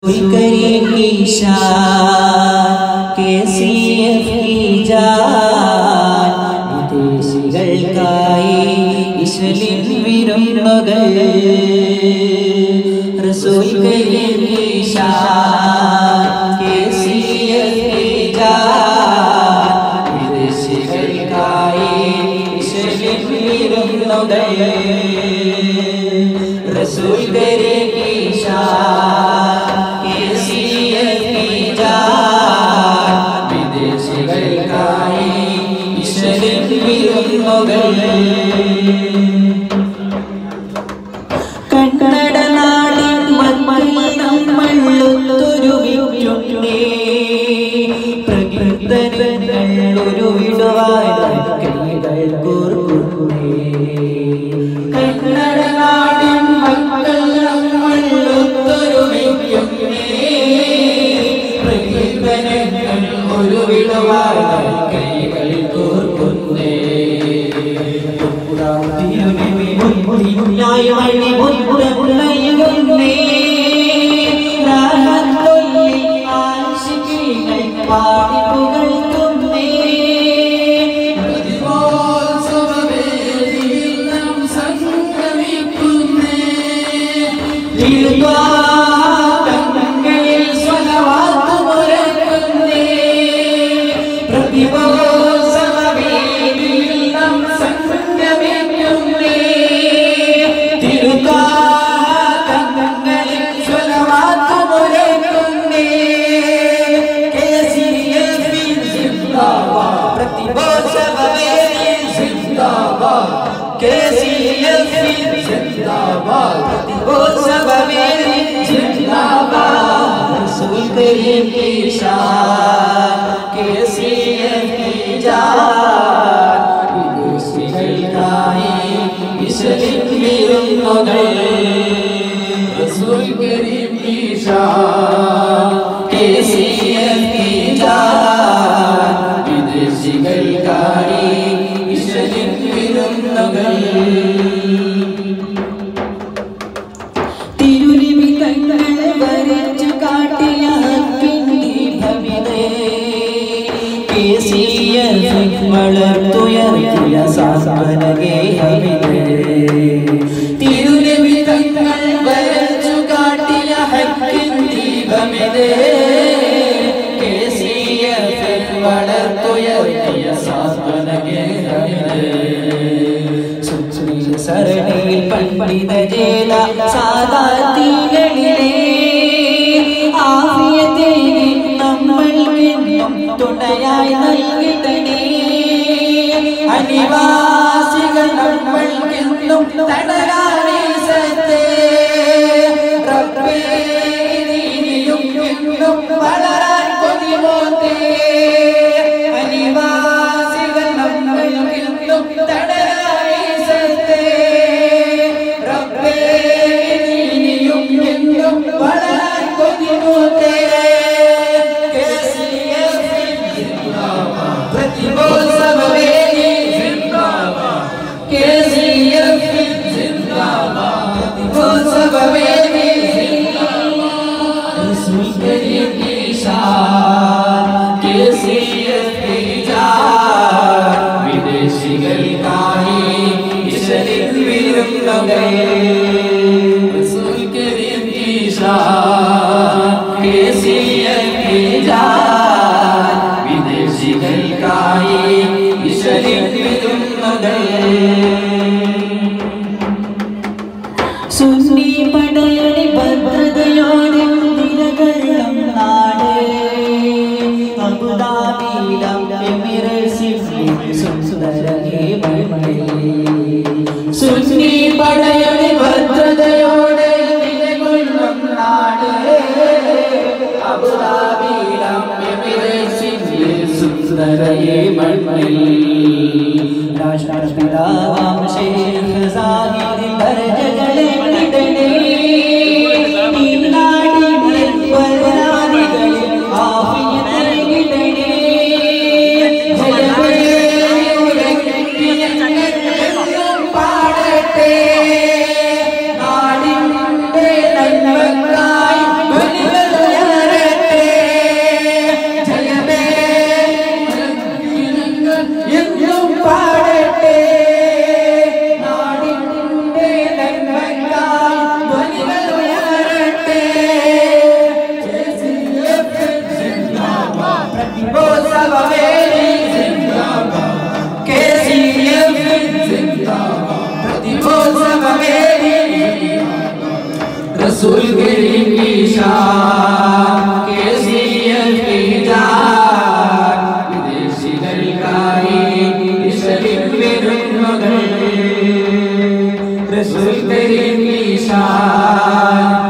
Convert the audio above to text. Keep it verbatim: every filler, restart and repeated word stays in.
करीम की शान केसीएफ की जान विदेशिകൾക്കായി ഇസ്ലിം വിരുന്നുകൾ റസൂൽ കരീം की शान केसीएफ की जान വിദേശികൾക്കായി ഇസ്ലിം വിരുന്നുകൾ റസൂൽ കരീം की शान കന്നഡ നാടിൻ മണ്ണിൽ നമ്മളുരുവിട്ടുണ്ടേ പ്രകൃതങ്ങൾ ഒരു വിടുവാൻ കൈകൾ കോർക്കുന്നേ കന്നഡ നാടിൻ മക്കൾ നമ്മളുരുവിട്ടുണ്ടേ പ്രകൃതങ്ങൾ ഒരു വിടുവാൻ കൈകൾ കോർക്കുന്നേ ായി മുന്നേ ആശികൾ പാടിപ്പുകൾ തുന്നേ തങ്ങളിൽ സ്വലവാത്ത് മുഴക്കുന്നേ പ്രതിഭോത്സവവേദിയിൽ നാം സംഗമിക്കുന്നേ केसीएफ जिंदाबाद प्रतिभोत्सव जिंदाबाद रसूल करीम की शान केसीएफ की जान विदेशिകൾക്കായി ഇസ്ലിം വിരുന്നുകൾ रसूल करीम की शान केसीएफ की जान വിദേശികൾക്കായി ഇസ്ലിം തിരുനിമിത്തങ്ങൾ വരച്ചു കാട്ടിയ വളർത്തുയർത്തിയ സാന്ത്വനഗേഹമിതേ തിരുനിമിത്തങ്ങൾ വരച്ചു കാട്ടിയ ഹക്കിൻ ദീപമിതേ വളർത്തുയർത്തിയ സാന്ത്വനഗേഹമിതേ സരണിയിൽ പണ്ഡിത ജേല സാദാത്തികളിലെ ആഫിയത്തേകി നമ്മൾക്കെന്നും തുണയായി നൽകിടണേ അനിവാസികൾ നമ്മൾക്കെന്നും തണലാണേ സത്തേ റബ്ബേ നീയും എന്നും വളരാൻ കൊതിമോത്തേ അനിവാസികൾ നമ്മൾക്കെന്നും തണലാണേ സത്തേ റബ്ബേ നീയും എന്നും വളരാൻ കൊതിമോത്തേ സുന്നി പടയണി ഭദ്രതയോടെ നിലകൊള്ളും നാട് അബുദാബിയിലും എമിറേറ്റ്സിലും സുന്ദരമേ സുന്നി പടയണി ഭദ്രതയോടെ നിലകൊള്ളും നാട് അബുദാബിയിലും എമിറേറ്റ്സിലും സുന്ദരമേ മണ്ണിൽ രാഷ്ട്രപിതാവാം ശൈഖ് സാഹിബ് ദർജകളെ വിടണേ ഈ നാടിന്റെ പരാതികളിൽ ആഫിയത്ത് നൽകിടണേ ജയമേ ഉയർത്തിയെന്നും പാടട്ടെ നാടിന്റെ നന്മക്കായി ബലികൾ रसूल करीम की शान केसीएफ ईद विदेशी दलकारी इसलिम विरुन्नगल रसूल करीम की शान